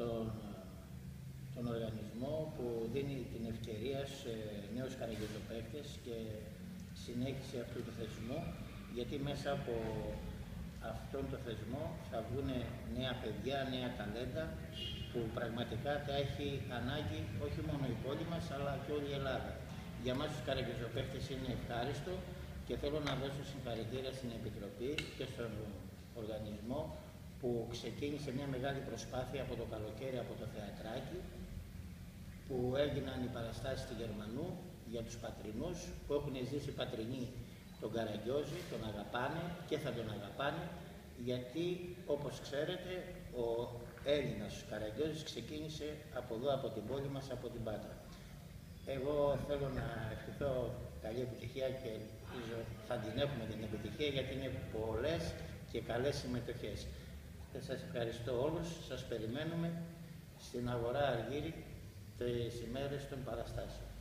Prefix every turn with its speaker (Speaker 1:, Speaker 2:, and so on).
Speaker 1: τον οργανισμό που δίνει την ευκαιρία σε νέους καραγκιόζοπαίχτες και συνέχιση αυτού του θεσμού, γιατί μέσα από αυτόν τον θεσμό θα βγουν νέα παιδιά, νέα ταλέντα που πραγματικά τα έχει ανάγκη όχι μόνο η πόλη μας αλλά και όλη η Ελλάδα. Για μας τους καραγκιόζοπαίχτες είναι ευχάριστο και θέλω να δώσω συγχαρητήρια στην Επιτροπή και στον οργανισμό που ξεκίνησε μια μεγάλη προσπάθεια από το καλοκαίρι από το θεατράκι, που έγιναν οι παραστάσεις του Γερμανού για τους πατρινούς που έχουν ζήσει πατρινοί τον Καραγκιόζη, τον αγαπάνε και θα τον αγαπάνε, γιατί όπως ξέρετε ο Έλληνας Καραγκιόζης ξεκίνησε από εδώ, από την πόλη μας, από την Πάτρα. Εγώ θέλω να ευχηθώ καλή επιτυχία και ελπίζω θα την έχουμε την επιτυχία, γιατί είναι πολλές και καλές συμμετοχές. Και σας ευχαριστώ όλους, σας περιμένουμε στην Αγορά Αργύρι τις ημέρες των παραστάσεων.